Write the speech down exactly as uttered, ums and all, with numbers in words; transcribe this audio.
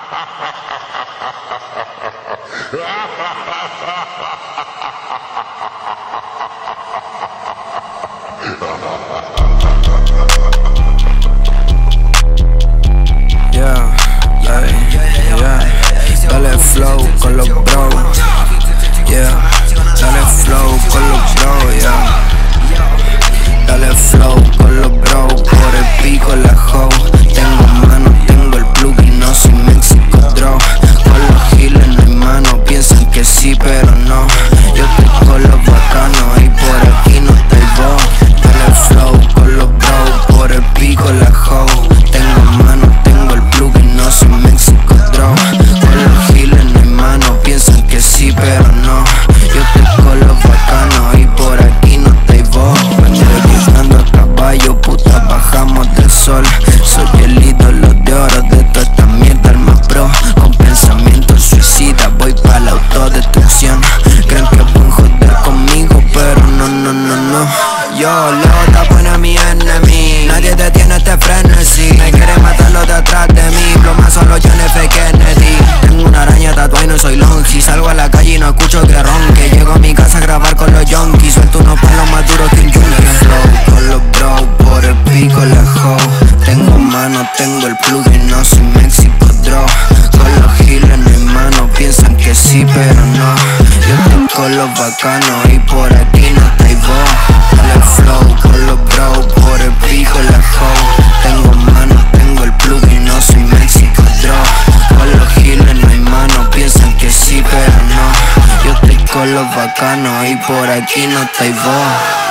Yeah, yeah, yeah. Dale flow con los bro. Yeah, dale flow con los bro, yeah. Dale flow con los bro, por el pico la hoe. Tengo mano, tengo el plug y no soy México draw. Con los giles no hay mano, piensan que sí pero no. Yo estoy con los bacanos y por aquí no estoy vos. Dale flow con los bro, por el pico la hoe. Tengo mano, tengo el plug y no soy México draw. Con los giles no hay mano, piensan que sí pero no. Yo estoy con los bacanos y por aquí no estoy vos. Llegando a caballo, puta, bajamos del sol. Soy el ídolo de oro de toda esta mierda, el más pro. Con pensamientos suicidas voy pa' la autodestrucción. Creen que pueden joder conmigo, pero no, no, no, no. Yo, Leo, está buena mi enemy. Nadie detiene este frenesí. Me quiere matarlo detrás de mí. Plomazo los John F. Kennedy. Tengo una araña tatuada y no soy longi. Salgo a la calle y no escucho que ronque. Llego a mi casa a grabar con los yonkis. Suelto unos palos más duros que un yunque. Flow con los bro, por el pico la hoe. Tengo mano, tengo el plug y no soy México draw. Con los giles no hay mano, piensan que sí pero no. Yo estoy con los bacanos y por aquí no estoy vos. Dale flow con los bro, por el pico la hoe. Tengo mano, tengo el plug y no soy México draw. Con los giles no hay mano, piensan que sí pero no. Yo estoy con los bacanos y por aquí no estoy vos.